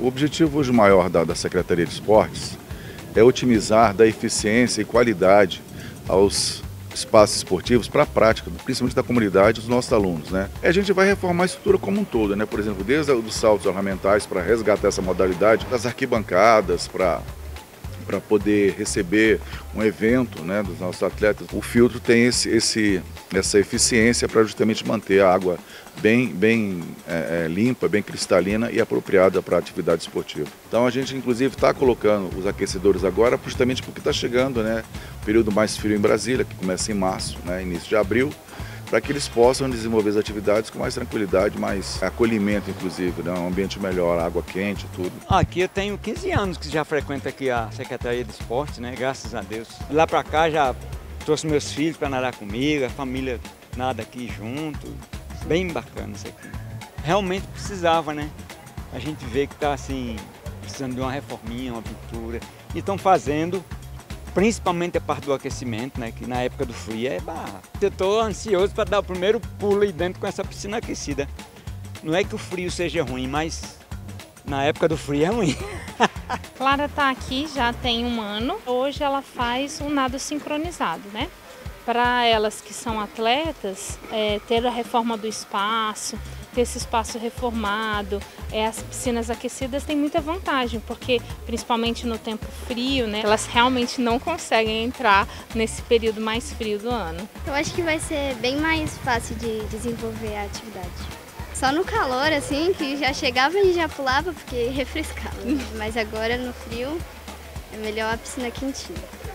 O objetivo hoje maior da Secretaria de Esportes é otimizar, dar eficiência e qualidade aos espaços esportivos para a prática, principalmente da comunidade dos nossos alunos, né? E a gente vai reformar a estrutura como um todo, né? Por exemplo, desde os saltos ornamentais para resgatar essa modalidade, das arquibancadas para poder receber um evento, né, dos nossos atletas. O filtro tem essa eficiência para justamente manter a água bem limpa, bem cristalina e apropriada para a atividade esportiva. Então a gente inclusive está colocando os aquecedores agora justamente porque está chegando, né, o período mais frio em Brasília, que começa em março, né, início de abril, para que eles possam desenvolver as atividades com mais tranquilidade, mais acolhimento inclusive, né? Um ambiente melhor, água quente, tudo. Aqui eu tenho 15 anos que já frequento aqui a Secretaria de Esporte, né? Graças a Deus. Lá para cá já trouxe meus filhos para nadar comigo, a família nada aqui junto. Bem bacana isso aqui. Realmente precisava, né? A gente vê que está assim, precisando de uma reforminha, uma pintura. E estão fazendo, principalmente a parte do aquecimento, né, que na época do frio é barra. Eu estou ansioso para dar o primeiro pulo aí dentro com essa piscina aquecida. Não é que o frio seja ruim, mas na época do frio é ruim. Clara está aqui já tem 1 ano. Hoje ela faz um nado sincronizado, né? Para elas que são atletas, ter a reforma do espaço, ter esse espaço reformado, as piscinas aquecidas têm muita vantagem, porque principalmente no tempo frio, né, elas realmente não conseguem entrar nesse período mais frio do ano. Eu acho que vai ser bem mais fácil de desenvolver a atividade. Só no calor, assim, que já chegava e já pulava porque refrescava, mas agora no frio é melhor a piscina quentinha.